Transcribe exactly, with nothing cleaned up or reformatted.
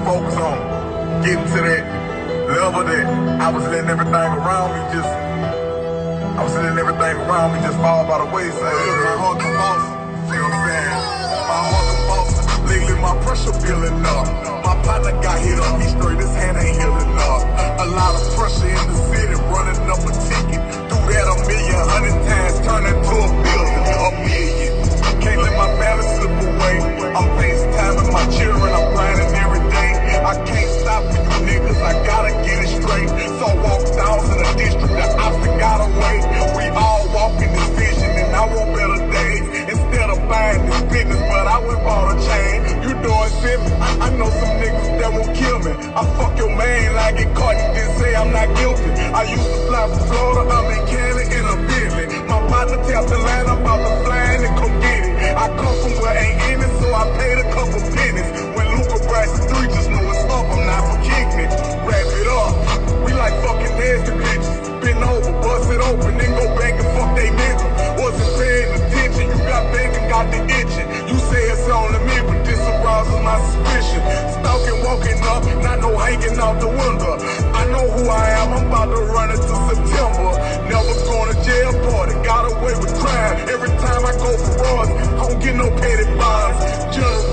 focus on getting to that level that I was letting everything around me just, I was letting everything around me just fall by the wayside. My heart convulsed, you know what I'm saying? My heart convulsed. Lately my pressure building up. My partner got hit up, he straight, his hand ain't healing up. A lot of pressure in the city, running up a ticket. Do that a million, hundred times, turn into a billion, a million. Can't let my balance slip away. I'm FaceTiming my children, I'm grinding every day. I can't stop for you niggas, I gotta get it straight. So walk down in the district, the option got away. We all walk in this vision and I want better days. Instead of buying this business, but I went bought a chain. You doing silly, I know some niggas that won't kill me. I fuck your man like get caught, you didn't say I'm not guilty. I used to fly from Florida, I'm in Cali in a Bentley. My partner tapped the line, I'm about to fly in and come get it. I come from where ain't in it, so I paid a couple pennies. When Luca Bryce three, just know it's up, I'm not forgetting it. Wrap it up, we like fucking nasty bitches. Bend over, bust it open, then go back and fuck they nigga. Wasn't paying attention, you got back and got the itching. You say it's only me, but this arouses my suspicion. Stalking, walking up, not no hanging out the window. I know who I am, I'm about to run into September. Never going to jail party, got away with crime. Every time I go for runs, I don't get no petty bonds. General